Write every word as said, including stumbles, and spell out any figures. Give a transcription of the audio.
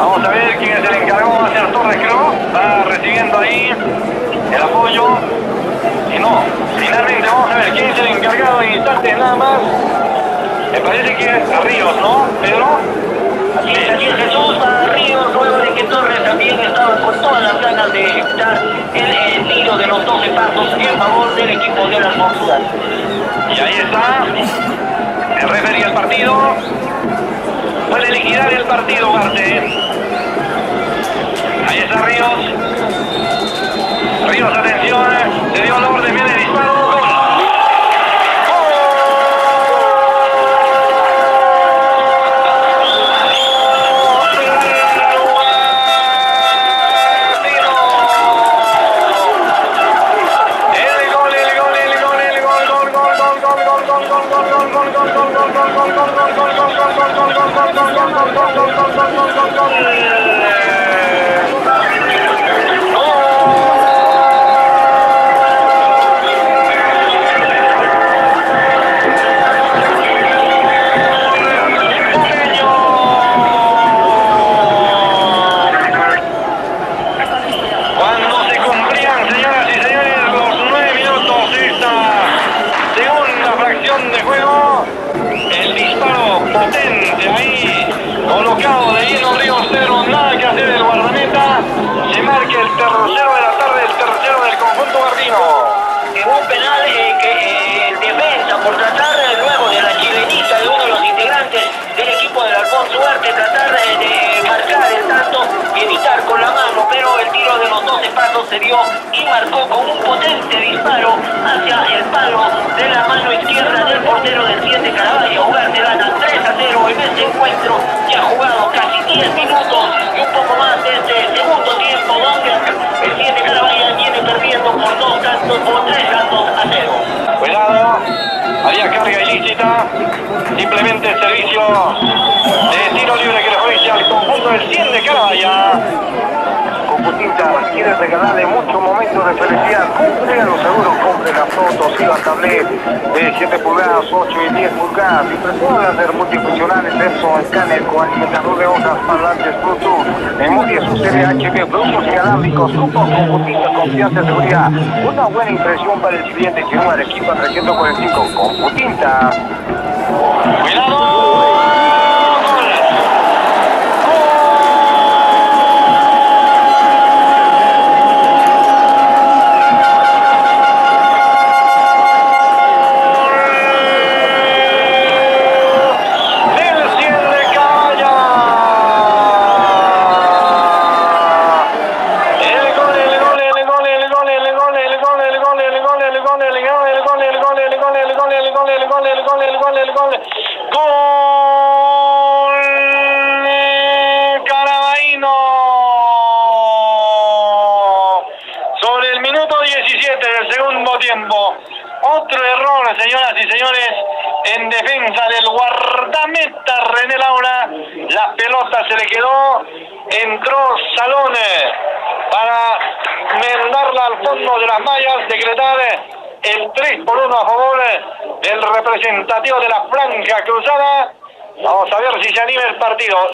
Vamos a ver quién es el encargado. Va a ser Torres, creo. Va recibiendo ahí el apoyo. Y no, finalmente vamos a ver quién es el encargado en instantes nada más. Me parece que es Ríos, ¿no, Pedro? Así es, así es, Jesús. Va Ríos, luego de que Torres también estaba con todas las ganas de ejecutar el, el tiro de los doce pasos en favor del equipo de la Montura. Y ahí está. El referee del partido. Puede liquidar el partido, Ugarte. Ahí está Ríos. Ríos, atención. Se dio la orden, viene el disparo. De juego, el disparo potente ahí, colocado de lleno Ríos, pero nada que hacer el guardameta. Se marca el tercero de la tarde, el tercero del conjunto gardino. Un penal eh, que eh, el defensa, por tratar eh, luego de la chilenita de uno de los integrantes del equipo del Alfonso Ugarte, tratar eh, de marcar el tanto y evitar con la mano, pero el tiro de los doce pasos se dio y marcó con un potente disparo hacia el palo de la mano izquierda del portero del siete Caraballo. Ugarte gana tres a cero en este encuentro y ha jugado casi diez minutos y un poco más de este segundo tiempo, donde el siete Caraballo viene perdiendo por dos tantos, por tres tantos a cero. Cuidado, había carga ilícita, simplemente servicio de tiro libre que le ofrece al conjunto del cien de Carabaya. Computita quiere regalarle muchos momentos de felicidad. Compre los seguros, compre las fotos y la tablet de siete pulgadas, ocho y diez pulgadas. Impresoras láser multifuncionales, eso, escáner con alimentador de hojas, parlantes Bluetooth, memoria U S B H D, Bluetooth inalámbricos, grupos Computita, confianza y seguridad. Una buena impresión para el cliente que un Arequipa trescientos cuarenta y cinco. Computita. ¡Cuidado! Otro error, señoras y señores, en defensa del guardameta René Laura. La pelota se le quedó, entró Salón para mandarla al fondo de las mallas, decretar el tres por uno a favor del representativo de la Franja Cruzada. Vamos a ver si se anima el partido.